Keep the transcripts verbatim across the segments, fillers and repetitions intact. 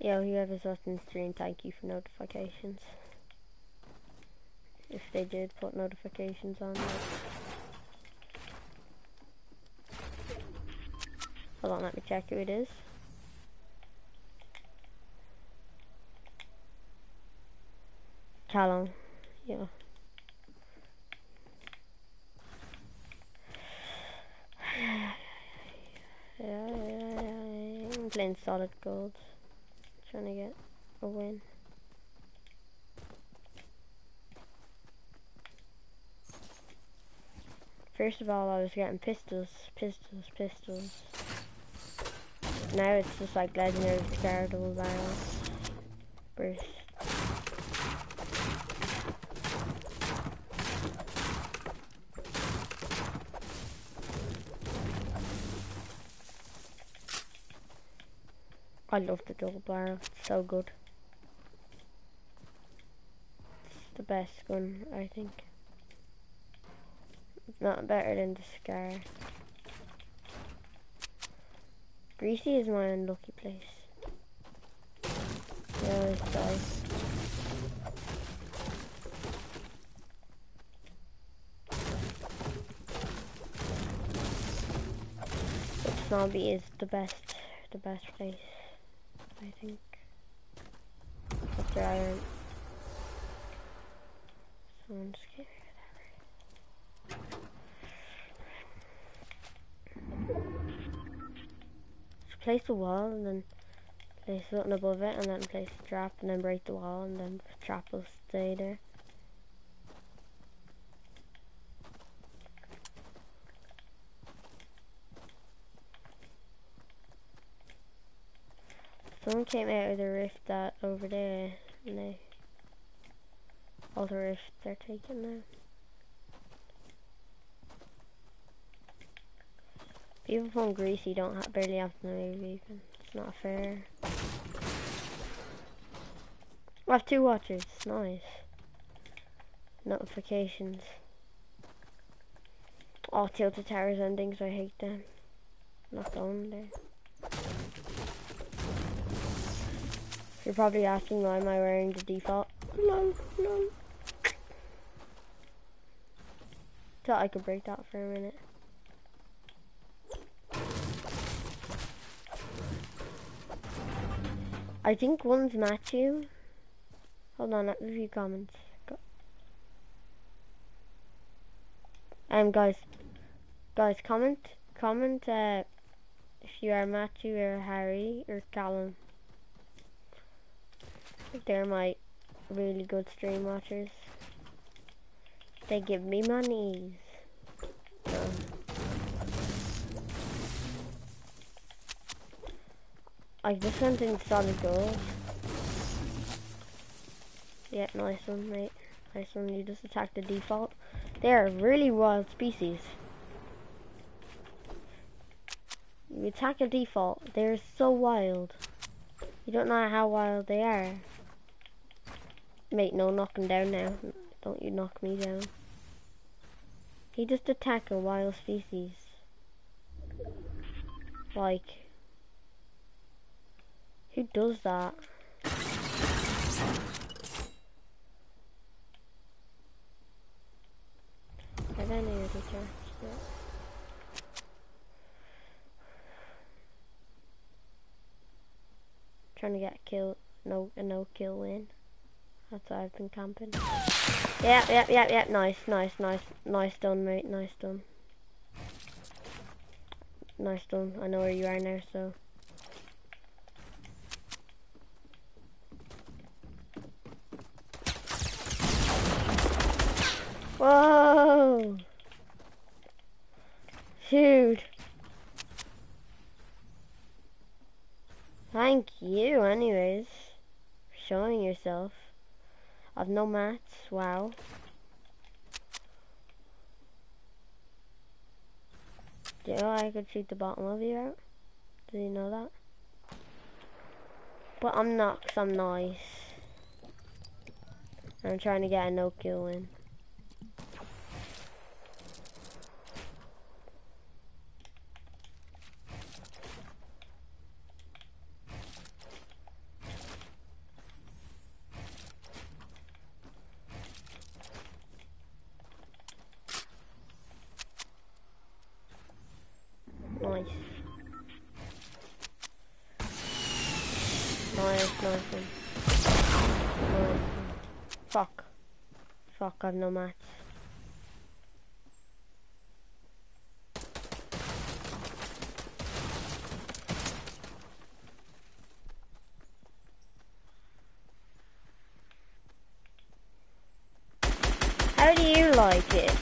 Yo, whoever's watching the stream, thank you for notifications. If they did put notifications on. Like. Hold on, let me check who it is. Callum. Yeah. Yeah, yeah, yeah, yeah. I'm playing solid gold. Trying to get a win. First of all, I was getting pistols, pistols, pistols. Now it's just like legendary discardable barrels. Burst. I love the double barrel, it's so good. It's the best gun, I think. It's not better than the Scar. Greasy is my unlucky place. They always die. But Snobby is the best, the best place, I think. After Iron. So I'm just kidding. Place the wall and then place something above it and then place the trap and then break the wall and then the trap will stay there. Someone came out of the rift that over there and they all the rifts they're taking now. People from Greasy don't ha barely have to move even. It's not fair. I have two watchers. Nice. Notifications. Oh, Tilted Towers endings. I hate them. Not going there. You're probably asking why am I wearing the default. No, no. Thought I could break that for a minute. I think one's Matthew. Hold on, let me view comments. Go. Um, guys, guys, comment, comment uh, if you are Matthew or Harry or Callum. They're my really good stream watchers. They give me monies. So. I just went in solid gold. Yeah, nice one, mate. Nice one. You just attacked the default. They are really wild species. You attack a default. They're so wild. You don't know how wild they are. Mate, no knocking down now. Don't you knock me down. He just attacked a wild species. Like, who does that? I don't know if he charged it. Trying to get a kill, no, a no kill win. That's why I've been camping. Yeah, yeah, yeah, yeah. Nice, nice, nice, nice done, mate. Nice done. Nice done. I know where you are now, so. Whoa! Dude. Thank you, anyways, for showing yourself. I've no mats. Wow. Do you know I could shoot the bottom of you out? Did you know that? But I'm not, cause I'm nice. I'm trying to get a no kill win. Fuck. Fuck, I've no mats. How do you like it?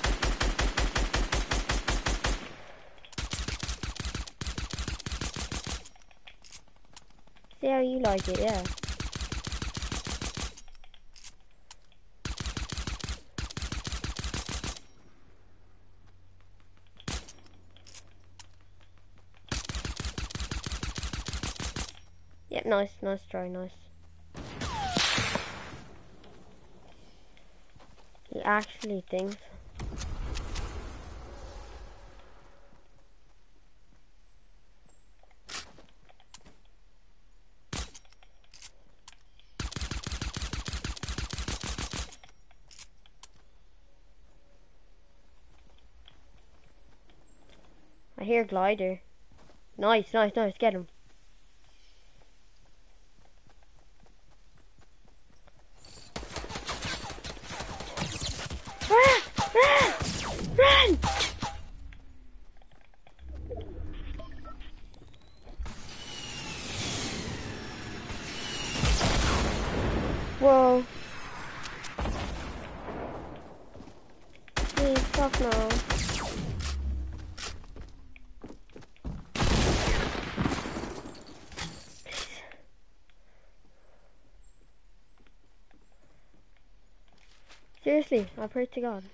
See how you like it, yeah. Yep, nice, nice try, nice. He actually thinks. I hear glider. Nice, nice, nice, get him. Run! Run! Run! Whoa. Please, fuck no. Seriously, I pray to God.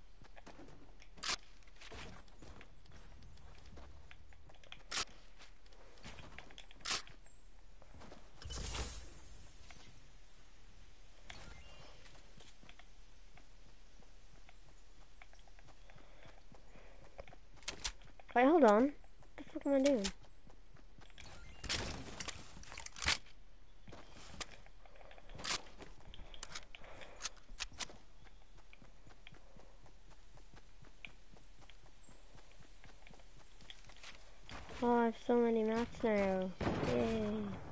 Wait, hold on. What the fuck am I doing? Oh, I have so many mats now. Yay.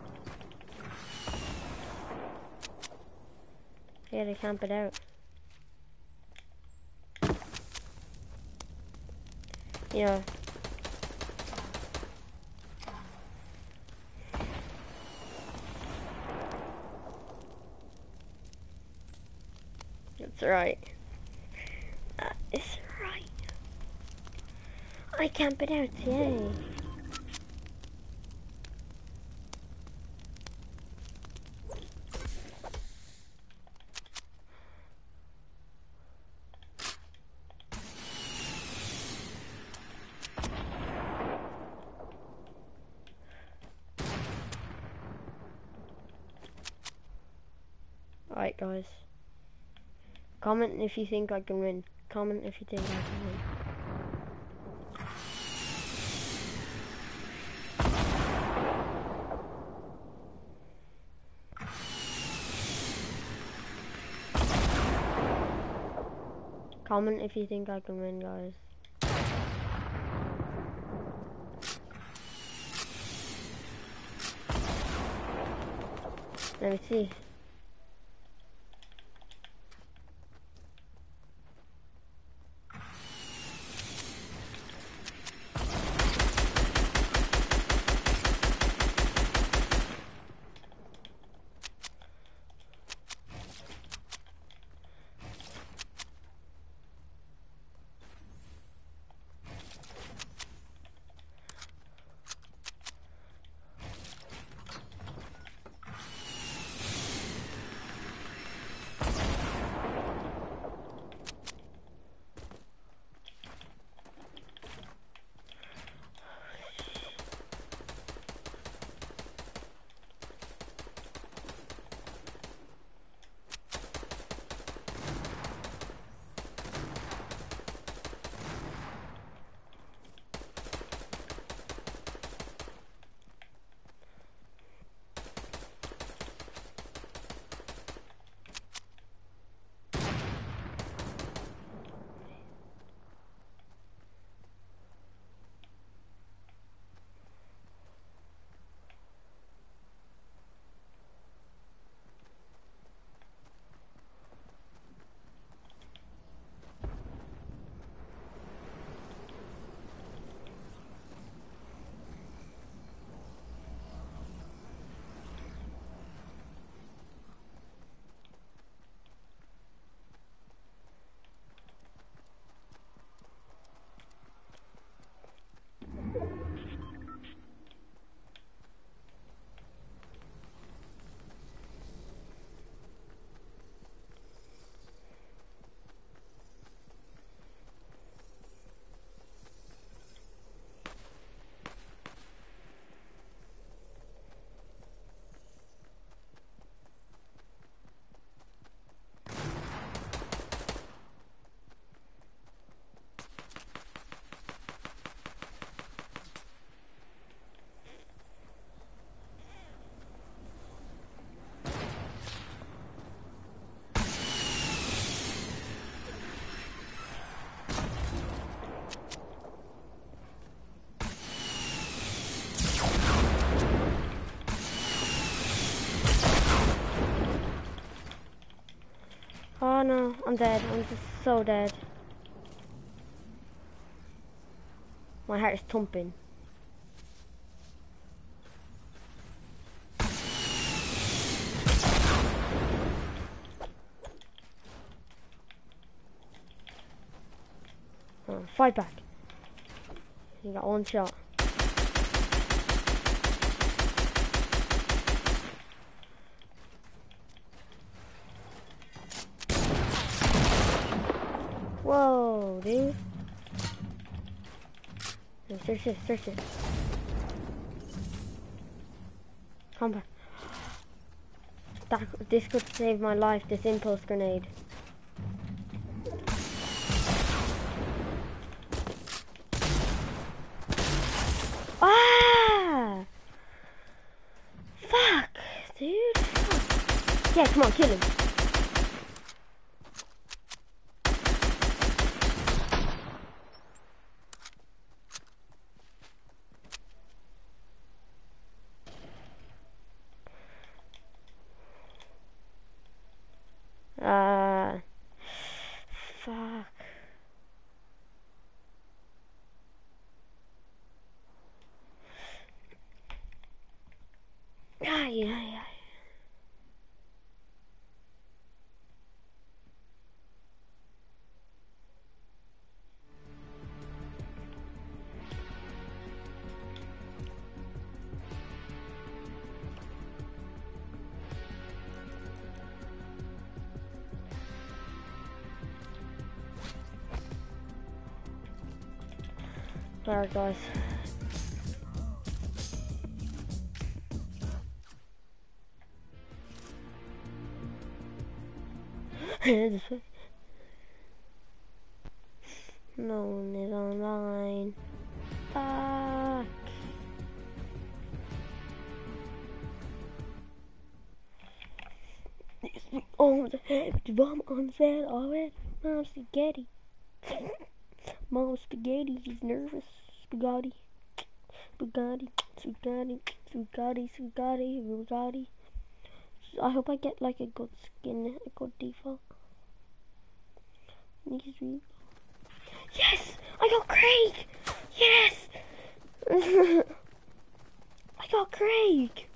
I gotta camp it out. Yeah. That's right. That is right. I camp it out, yay. Alright guys. Comment if you think I can win. Comment if you think I can win. Comment if you think I can win, guys. Let me see. Oh no, I'm dead. I'm just so dead. My heart is thumping. Oh, fight back. You got one shot. Whoa, dude. No, search it, search it. Come back. That, this could save my life, this impulse grenade. Ah! Fuck, dude. Fuck. Yeah, come on, kill him. Uh, fuck. Ay, ay, ay. Alright, guys. No one is online. Fuck. Oh, the heck, bomb on set already. Mom spaghetti. Mom spaghetti, he's nervous. Spaghetti. Spaghetti. Spaghetti. Spaghetti. Spaghetti. Spaghetti. I hope I get like a good skin, a good default. Yes! I got Craig! Yes! I got Craig!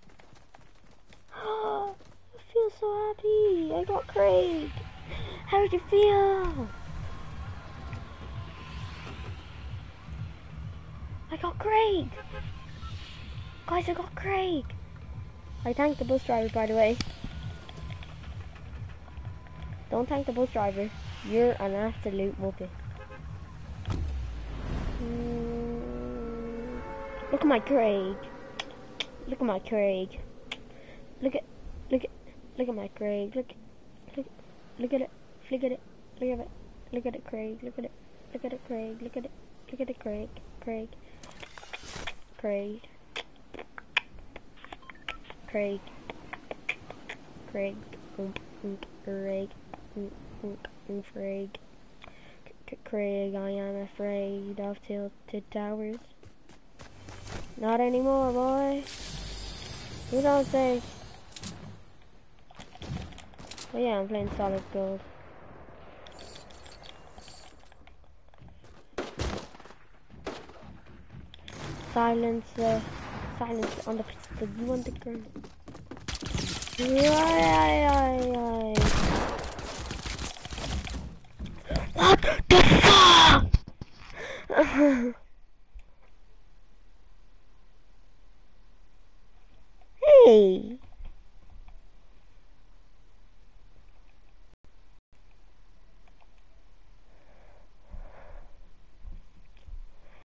Oh, I feel so happy. I got Craig. How did you feel? I got Craig. Guys, I got Craig. I thanked the bus driver, by the way. Don't thank the bus driver. You're an absolute muppet. Mm, look at my Craig. Look at my Craig. Look at, look at, look at my Craig. Look, look, look at it. Look at it. Look at it. Look at it, Craig. Look at it. Look at it, Craig. Look at it. Look at it, Craig. Craig. Craig. Craig. Craig. Craig. Craig. Craig, I am afraid of tilted towers. Not anymore, boy. You don't say. Oh yeah, I'm playing Solid Gold. Silence, uh, silence on the pistol. You want the gun? Ay, ay, ay. What the fuck?